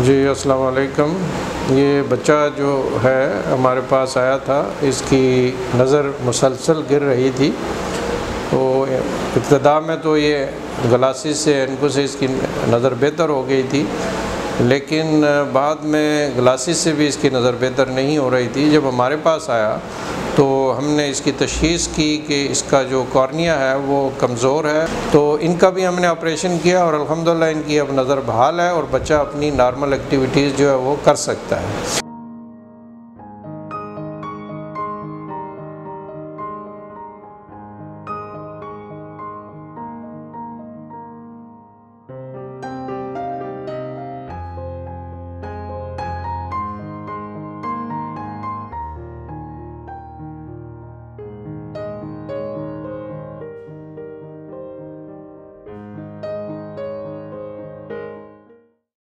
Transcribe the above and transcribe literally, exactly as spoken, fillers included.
जी अस्सलाम वालेकुम। ये बच्चा जो है हमारे पास आया था, इसकी नज़र मुसलसल गिर रही थी। तो इब्तदा में तो ये ग्लासेस से इनको से इसकी नज़र बेहतर हो गई थी, लेकिन बाद में ग्लासेस से भी इसकी नज़र बेहतर नहीं हो रही थी। जब हमारे पास आया तो हमने इसकी तशख़ीस की कि इसका जो कॉर्निया है वो कमज़ोर है। तो इनका भी हमने ऑपरेशन किया और अल्हम्दुलिल्लाह इनकी अब नज़र बहाल है और बच्चा अपनी नॉर्मल एक्टिविटीज़ जो है वो कर सकता है।